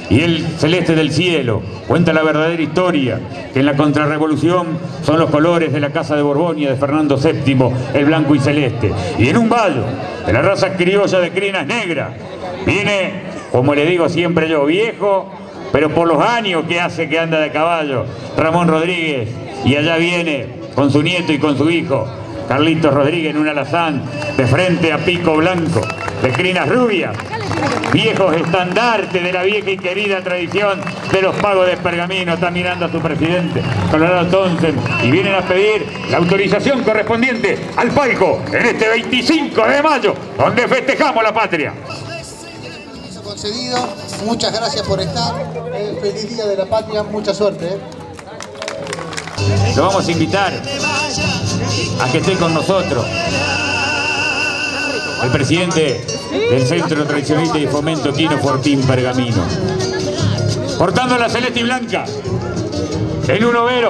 y el celeste del cielo. Cuenta la verdadera historia, que en la contrarrevolución son los colores de la Casa de Borgoña de Fernando VII, el blanco y celeste. Y en un vallo de la raza criolla de crinas negras, viene, como le digo siempre yo, viejo, pero por los años que hace que anda de caballo, Ramón Rodríguez, y allá viene con su nieto y con su hijo, Carlitos Rodríguez, en un alazán, de frente a pico blanco, de crinas rubias, viejos estandartes de la vieja y querida tradición de los pagos de Pergamino. Está mirando a su presidente, Colorado Townsend, y vienen a pedir la autorización correspondiente al palco en este 25 de mayo, donde festejamos la patria. Concedido, muchas gracias por estar. Feliz Día de la Patria, mucha suerte. Lo vamos a invitar a que esté con nosotros el presidente del Centro Tradicionalista y Fomento Quino Fortín Pergamino, portando la celeste y blanca en un overo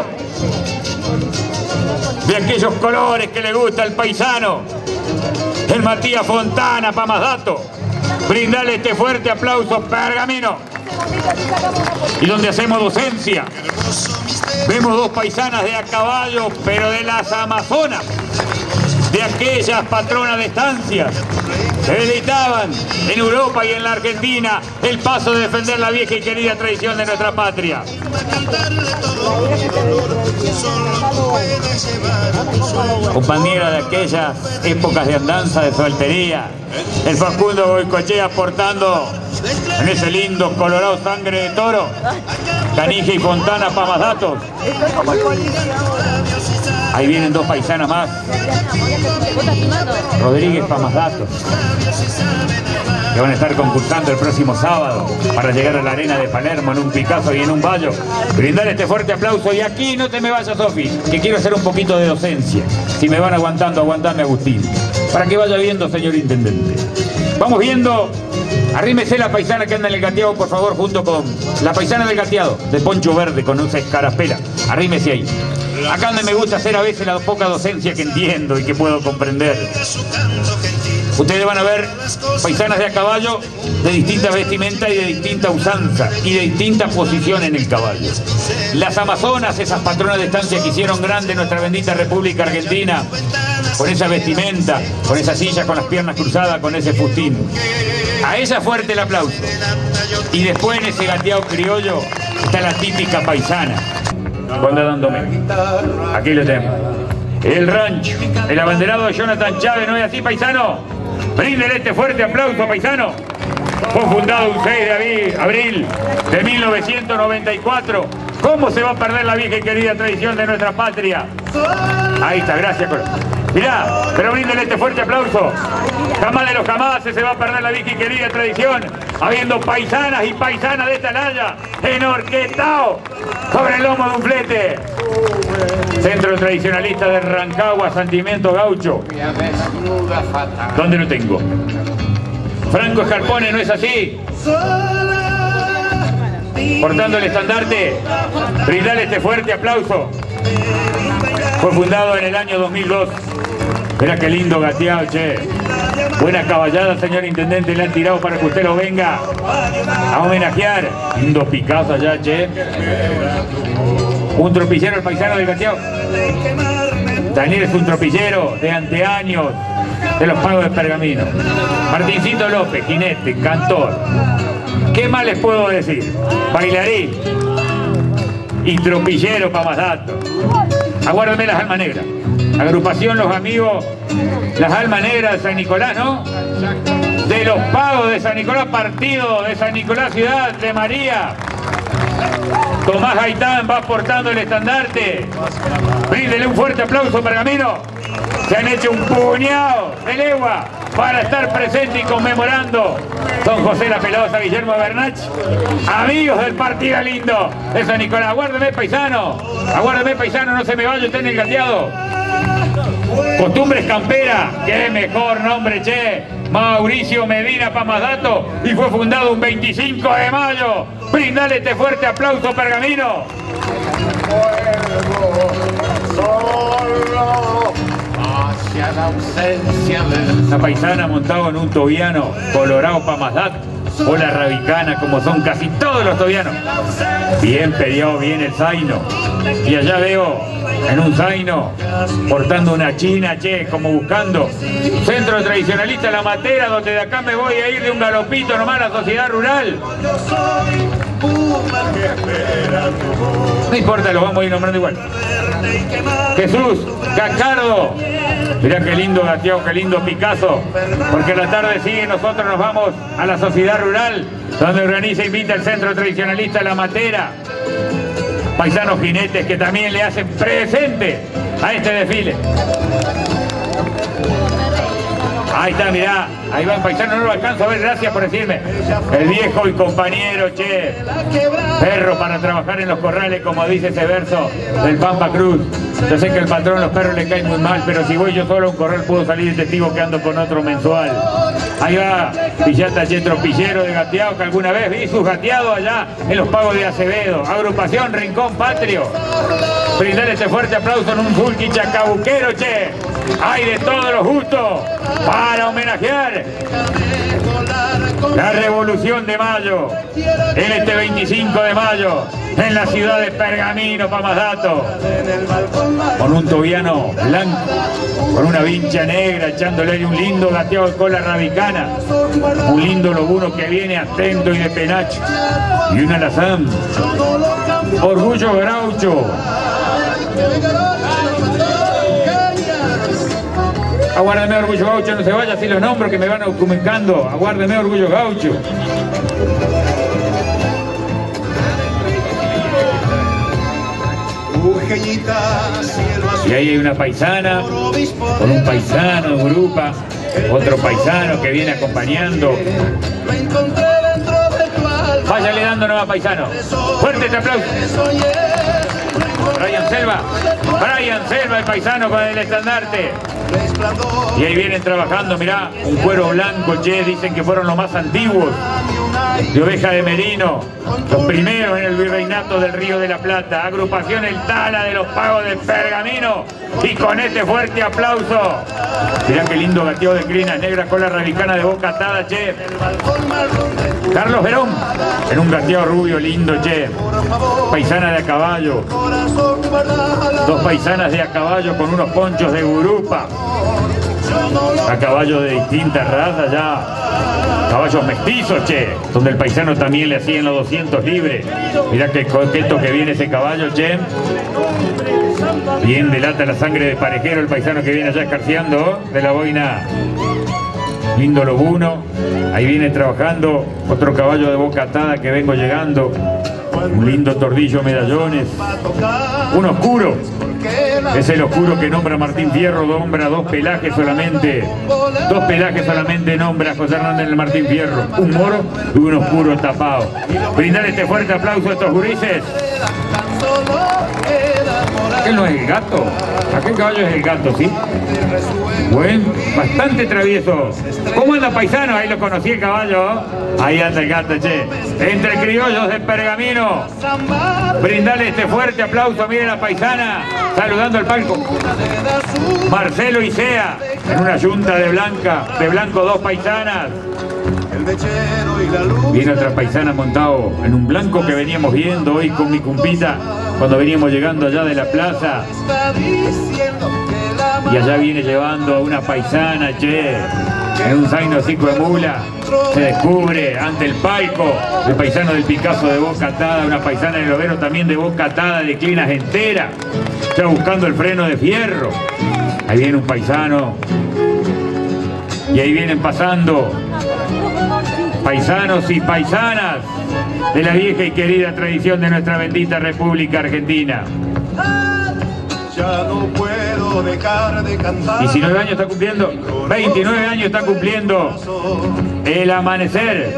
de aquellos colores que le gusta al paisano, el Matías Fontana Pamazdato. Brindale este fuerte aplauso, Pergamino. Y donde hacemos docencia, vemos dos paisanas de a caballo, pero de las Amazonas, de aquellas patronas de estancias que deleitaban en Europa y en la Argentina el paso de defender la vieja y querida tradición de nuestra patria. Compañera de aquellas épocas de andanza, de soltería, el Facundo Goicoechea portando en ese lindo colorado sangre de toro, Canija y Fontana Pamazdatos. Ahí vienen dos paisanas más, Rodríguez Pamazdatos, que van a estar concursando el próximo sábado para llegar a la arena de Palermo en un Picasso y en un vallo. Brindar este fuerte aplauso. Y aquí no te me vayas, Sofi, que quiero hacer un poquito de docencia. Si me van aguantando, aguantame, Agustín, para que vaya viendo, señor intendente. Vamos viendo. Arrímese la paisana que anda en el gateado, por favor, junto con la paisana del gateado, de poncho verde con esa escarapela. Arrímese ahí. Acá donde me gusta hacer a veces la poca docencia que entiendo y que puedo comprender. Ustedes van a ver paisanas de a caballo de distinta vestimenta y de distinta usanza y de distinta posición en el caballo. Las Amazonas, esas patronas de estancia que hicieron grande nuestra bendita República Argentina, con esa vestimenta, con esa silla, con las piernas cruzadas, con ese fustín. A ella fuerte el aplauso. Y después en ese gateado criollo está la típica paisana. Cuando dándome. Aquí lo tenemos. El rancho, el abanderado de Jonathan Chávez, ¿no es así, paisano? Bríndele este fuerte aplauso, paisano. Fue fundado un 6 de abril de 1994. ¿Cómo se va a perder la vieja y querida tradición de nuestra patria? Ahí está, gracias. Mirá, pero bríndele este fuerte aplauso. Jamás de los jamases se va a perder la vieja y querida tradición, habiendo paisanas y paisanas de esta laya enorquetao sobre el lomo de un flete. Centro Tradicionalista de Rancagua, Sentimiento Gaucho. ¿Dónde lo tengo? Franco Escarpone, ¿no es así? Portando el estandarte, brindale este fuerte aplauso. Fue fundado en el año 2002. Mirá qué lindo gateado, che. Buena caballada, señor intendente, le han tirado para que usted lo venga a homenajear. Lindo Picasso allá, che. Un tropillero, el paisano del gateado. Daniel es un tropillero de anteaños de los pagos de Pergamino. Martincito López, jinete, cantor. ¿Qué más les puedo decir? Bailarín y tropillero Pamazdato. Aguárdame las almas negras. Agrupación Los Amigos, las almas negras de San Nicolás, ¿no? De los pagos de San Nicolás, partido de San Nicolás, Ciudad de María. Tomás Gaitán va portando el estandarte. Bríndele un fuerte aplauso, Pergamino. Se han hecho un puñado de legua para estar presente y conmemorando don José La Pelosa, Guillermo Bernach, amigos del partido lindo de San Nicolás. Aguárdeme, paisano, no se me vaya usted en el gateado. Costumbres Campera, qué mejor nombre, che. Mauricio Medina Pamazdato, y fue fundado un 25 de mayo. Brindale este fuerte aplauso, Pergamino. Hacia la ausencia de la paisana montado en un tobiano colorado Pamazdato. o la rabicana, como son casi todos los tobianos. Bien peleado, bien el zaino. Y allá veo en un zaino portando una china, che, como buscando centro tradicionalista La Matera, donde de acá me voy a ir de un galopito nomás a la sociedad rural. No importa, los vamos a ir nombrando igual. Jesús Gacardo. Mirá qué lindo gateado, qué lindo Picasso. Porque a la tarde sigue, nosotros nos vamos a la sociedad rural, donde organiza e invita el centro tradicionalista La Matera. Paisanos jinetes que también le hacen presente a este desfile. Ahí está, mirá, ahí va el paisano, no lo alcanzo a ver, gracias por decirme. El viejo y compañero, che, perro para trabajar en los corrales, como dice ese verso del Pampa Cruz. Yo sé que el patrón los perros le caen muy mal, pero si voy yo solo a un corral puedo salir de testigo que ando con otro mensual. Ahí va Villata Che Tropillero de gateado, que alguna vez vi sus gateados allá en los pagos de Acevedo. Agrupación Rincón Patrio. Brindar este fuerte aplauso en un fulqui chacabuquero, che. Hay de todos los gustos para homenajear la Revolución de Mayo, en este 25 de mayo, en la ciudad de Pergamino, para más datos, con un tobiano blanco, con una vincha negra, echándole un lindo gateado de cola rabicana, un lindo lobuno que viene atento y de penacho, y una alazán. Orgullo Gaucho. Aguárdeme, Orgullo Gaucho, no se vaya, así los nombro que me van documentando. Aguárdeme, Orgullo Gaucho. Y ahí hay una paisana, con un paisano, grupa, otro paisano que viene acompañando. Váyale dando nueva paisano. Fuerte este aplauso. Brian Selva, el paisano con el estandarte. Y ahí vienen trabajando, mirá, un cuero blanco, che, dicen que fueron los más antiguos, de oveja de merino, los primeros en el virreinato del Río de la Plata. Agrupación El Tala de los Pagos de Pergamino. Y con este fuerte aplauso, mirá qué lindo gateo de crinas negras con la rabicana de boca atada, che. Carlos Verón, en un gateado rubio lindo, che. Paisana de a caballo. Dos paisanas de a caballo con unos ponchos de gurupa. A caballo de distintas razas ya. Caballos mestizos, che. Donde el paisano también le hacían los 200 libres. Mirá qué coqueto que viene ese caballo, che. Bien delata la sangre de parejero el paisano que viene allá escarceando de la boina. Lindo lobuno. Ahí viene trabajando otro caballo de boca atada que vengo llegando. Un lindo tordillo medallones. Un oscuro. Es el oscuro que nombra Martín Fierro, nombra dos pelajes solamente. Dos pelajes solamente nombra José Hernández en el Martín Fierro. Un moro y un oscuro tapado. Brindar este fuerte aplauso a estos gurises. ¿Aquel no es el gato? Aquel caballo es el gato, ¿sí? Buen, bastante travieso. ¿Cómo anda paisano? Ahí lo conocí el caballo. Ahí anda el gato, che. Entre criollos de Pergamino. Brindale este fuerte aplauso. Miren la paisana saludando al palco. Marcelo Isea en una yunta de blanco dos paisanas. Viene otra paisana montado en un blanco que veníamos viendo hoy con mi cumpita cuando veníamos llegando allá de la plaza. Y allá viene llevando a una paisana, che, en un zaino hocico de mula. Se descubre ante el palco el paisano del Picasso de boca atada, una paisana del Overo también de boca atada, de clinas entera, ya buscando el freno de fierro. Ahí viene un paisano. Y ahí vienen pasando paisanos y paisanas de la vieja y querida tradición de nuestra bendita República Argentina. Ya no puedo dejar de cantar. 19 años está cumpliendo, 29 años está cumpliendo el amanecer.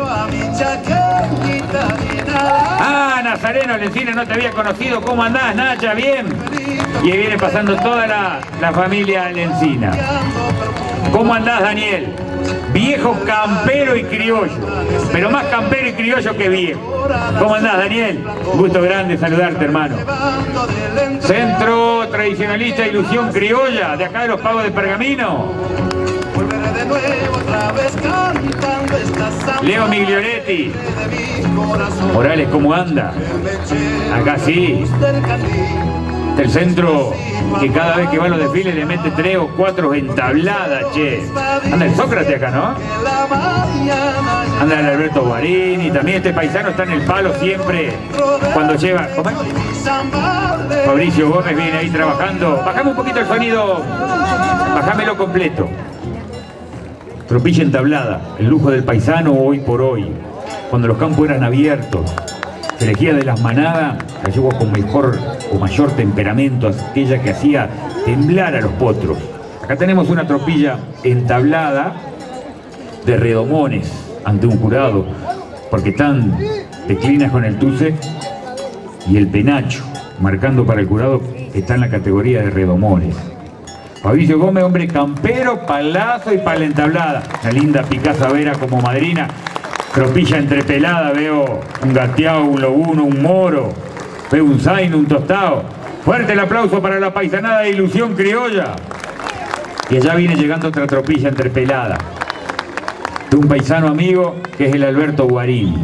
Ah, Nazareno Lencina, no te había conocido. ¿Cómo andás, Nacha? Bien. Y ahí viene pasando toda la familia Lencina. ¿Cómo andás, Daniel? Viejo campero y criollo, pero más campero y criollo que viejo. ¿Cómo andás, Daniel? Un gusto grande saludarte, hermano. Centro Tradicionalista Ilusión Criolla, de acá de los Pagos de Pergamino. Leo Miglioretti. Morales, ¿cómo anda? Acá sí. El centro que cada vez que va a los desfiles le mete 3 o 4 entabladas, che. Anda el Sócrates acá, ¿no? Anda el Alberto Guarini. También este paisano está en el palo siempre cuando lleva... ¿Cómo es? Fabricio Gómez viene ahí trabajando. Bajame un poquito el sonido. Bajámelo completo. Tropilla entablada. El lujo del paisano hoy por hoy. Cuando los campos eran abiertos. Se elegía de las manadas la yegua con mejor o mayor temperamento, aquella que hacía temblar a los potros. Acá tenemos una tropilla entablada de redomones ante un jurado, porque están declinas con el tuce y el penacho, marcando para el jurado que está en la categoría de redomones. Fabricio Gómez, hombre campero, palazo y pala entablada. Una linda Picasa Vera como madrina. Tropilla entrepelada, veo un gateado, un lobuno, un moro, veo un zaino, un tostado. Fuerte el aplauso para la paisanada de Ilusión Criolla. Y allá viene llegando otra tropilla entrepelada, de un paisano amigo que es el Alberto Guarini.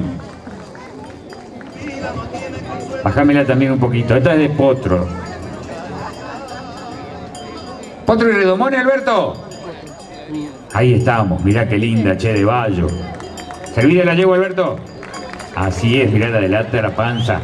Bájamela también un poquito, esta es de potro. ¿Potro y redomones, Alberto? Ahí estamos, mirá qué linda, che, de Bayo. ¿Servida la yegua, Alberto? Así es, mirá la delata, la panza.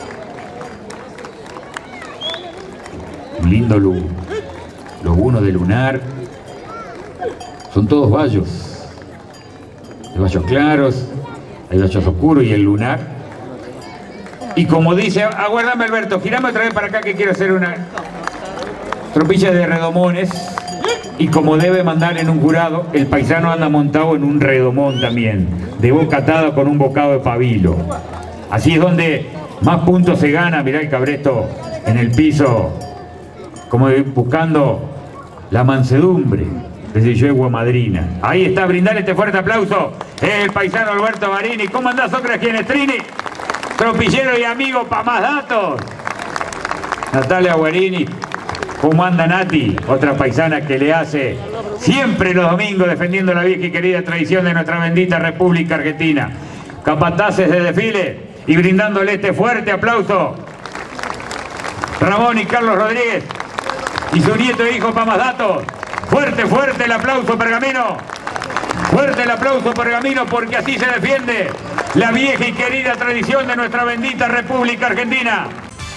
Un lindo lobuno de lunar. Son todos bayos. Hay bayos claros, hay bayos oscuros y el lunar. Y como dice, aguárdame Alberto, girame otra vez para acá que quiero hacer una tropilla de redomones. Y como debe mandar en un jurado, el paisano anda montado en un redomón también, de boca atada con un bocado de pabilo. Así es donde más puntos se gana. Mirá el cabresto en el piso, como buscando la mansedumbre de su yegua madrina. Ahí está, brindale este fuerte aplauso. Es el paisano Alberto Guarini. ¿Cómo andás, Sócrates, Gianestrini? Tropillero y amigo, para más datos. Natalia Guarini. ¿Cómo anda Nati? Otra paisana que le hace siempre los domingos defendiendo la vieja y querida tradición de nuestra bendita República Argentina. Capataces de desfile y brindándole este fuerte aplauso. Ramón y Carlos Rodríguez y su nieto e hijo para más datos. Fuerte, fuerte el aplauso, Pergamino. Fuerte el aplauso, Pergamino, porque así se defiende la vieja y querida tradición de nuestra bendita República Argentina.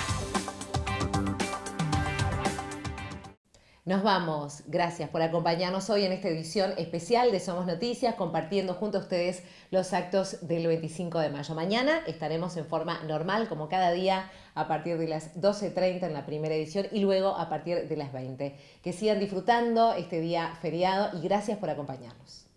Nos vamos. Gracias por acompañarnos hoy en esta edición especial de Somos Noticias, compartiendo junto a ustedes los actos del 25 de mayo. Mañana estaremos en forma normal, como cada día, a partir de las 12:30 en la primera edición y luego a partir de las 20. Que sigan disfrutando este día feriado y gracias por acompañarnos.